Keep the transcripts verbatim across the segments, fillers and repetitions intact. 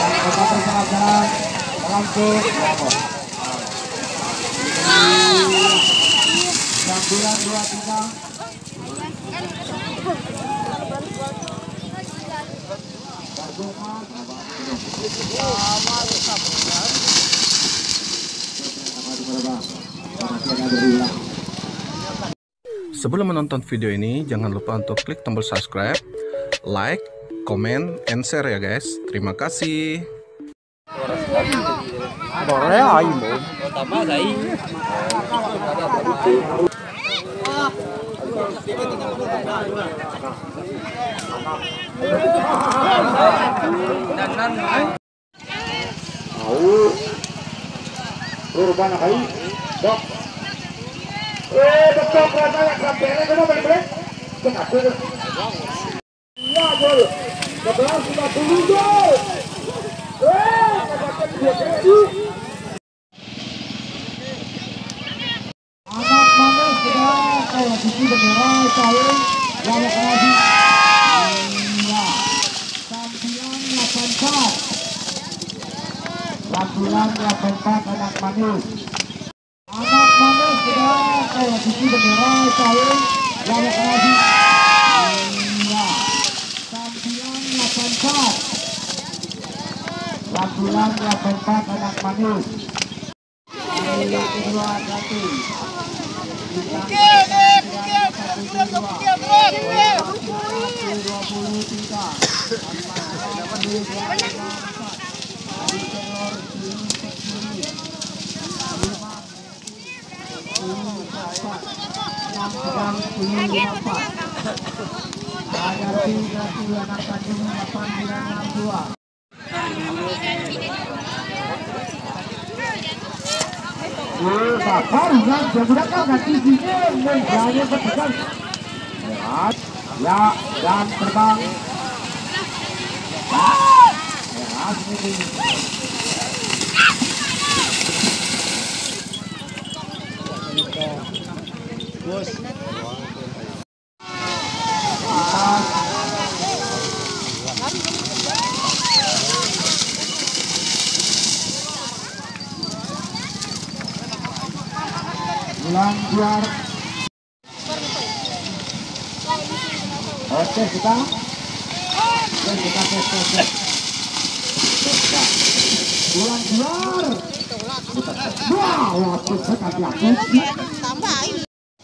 Kota bersalah jalan langsung sembilan dua tiga. Sebelum menonton video ini, jangan lupa untuk klik tombol subscribe, like, komen, and share ya guys. Terima kasih. Urban hai, dok. Eh, betul kerana yang sampai ini kena balik-balik. Kenapa? Ya, gol. sebelas lima puluh gol. Eh, katakan dua kali. Anak mana sudah kalau sisi bendera saya lalu lagi. Ya. Sampian delapan empat. Sampian delapan empat anak manis. Anak manis sudah kalau sisi bendera saya lalu lagi. Ya. Sampian delapan empat. Sampian delapan empat anak manis. Ayo kedua ganti. Ya, dan terbang. Bos. Lancar. Oke kita. Oke kita tes tes tes. Bulan keluar. Wow, waktu sekali aku. Tambahin.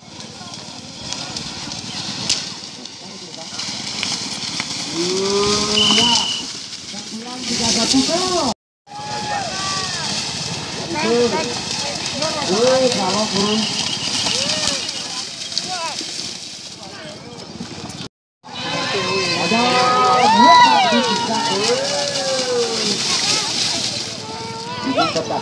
Ya, sembilan tiga satu. Oh, kalau burung. Ada dua kali bisa. Ini tetap.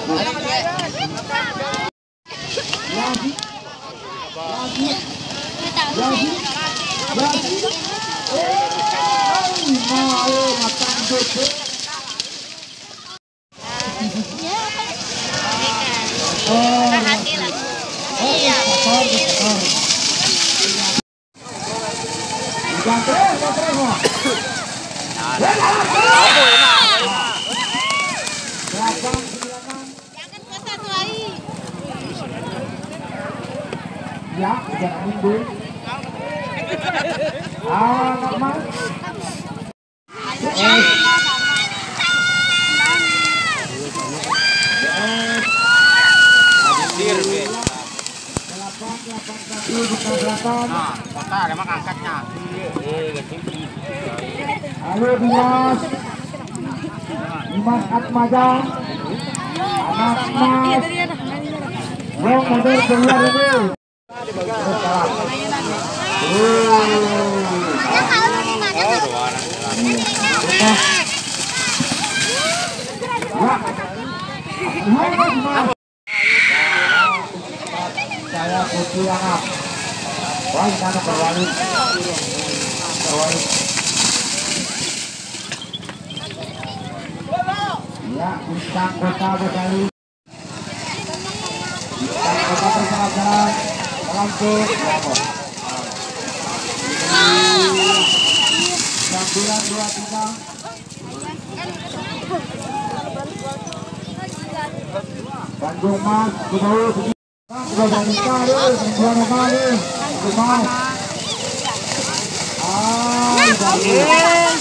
Lagi. Lagi. Lagi. Lagi. Eh, mau makan dulu. Oh, hati-hati. Iya. Jangan terus, jangan terus. Jangan ke satu hari. Ya, jangan mundur. Ah, normal. Nah, kota ada mak angkatnya. Halo Dimas. Dimas Atmaja. Anak Mas. Yang model keluar ini. Saya Putri Anak. Wah, ini anak berwali. Berwali. Ya, bintang kota berkali. Bintang kota bersalah jalan langsung. Sembilan dua tiga. Tanggung Mas, Gubernur, sudah banyak kali, sembilan kali, Gubernur. Ah, bagus.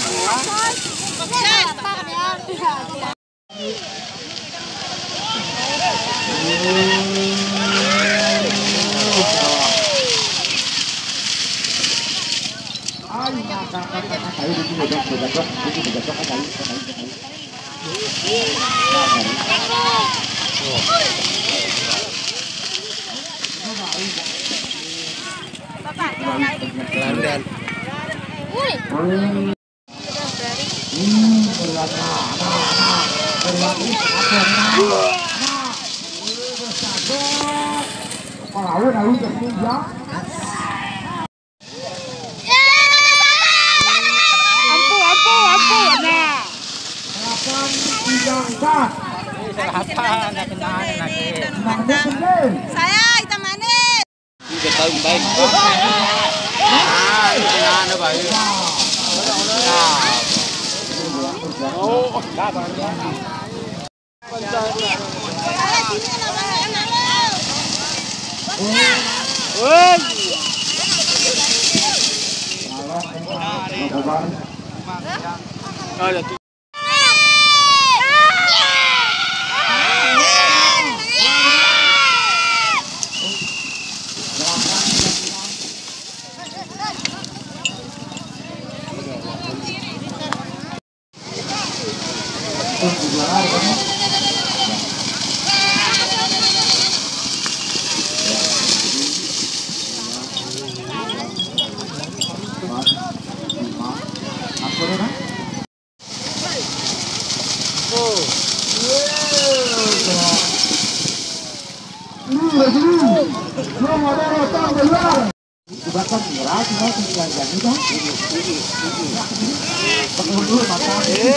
Landan. Saya hitam manis. Juga tahu baik. Ah, itu mana baik. Oh, dah banyak. Ada tu. Bahkan murah cuma sembilan jam itu. Pengundur mata.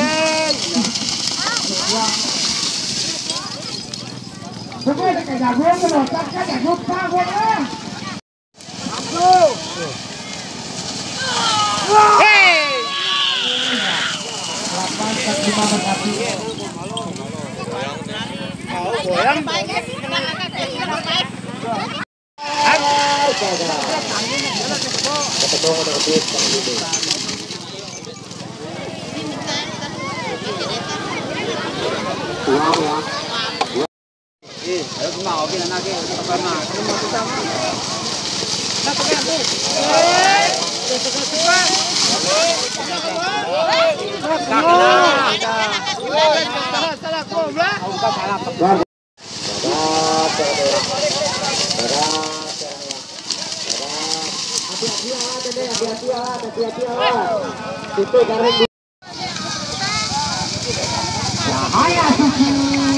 Bukan kayak jagung loh, tak jagung pakai ah. Aku. Hey. delapan lima kaki. Mau goyang. Eh, ayo mau ke sana ke apa nak? Kamu mau kita mah? Nak pakai aku. Eh, cepat cepat. Salah salah kau belah. Kau salah. Itu garis bahaya suci.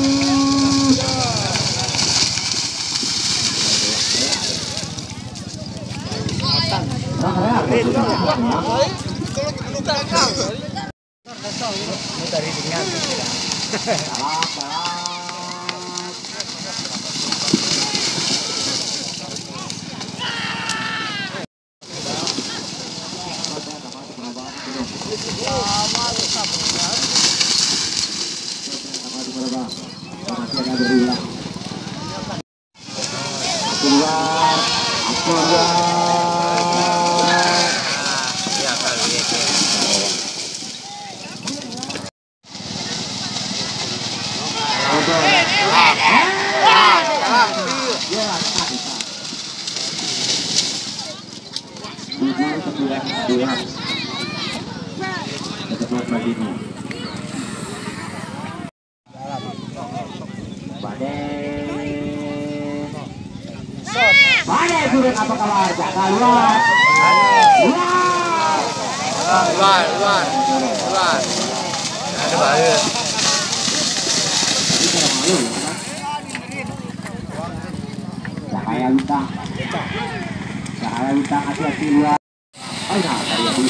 Badai turun apa kabar? Jaga luar. Luar, luar, luar. Ada bahaya. Cahaya bintang. Cahaya bintang hati-hati luar. Oh ya, tadi aku.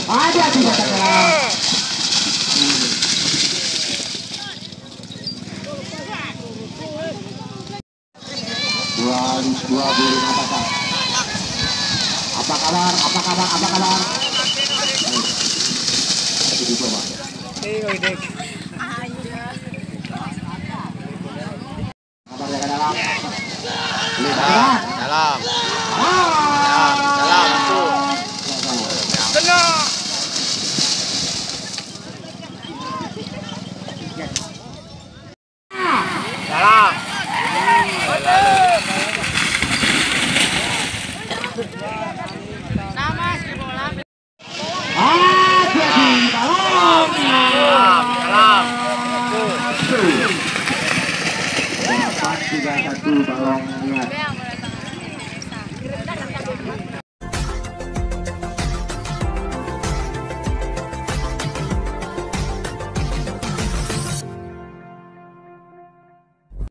Ada tidak terang. Dua dua bulu apa Apa kabar? Apa kabar? Apa kabar? Itu dicoba. Eh,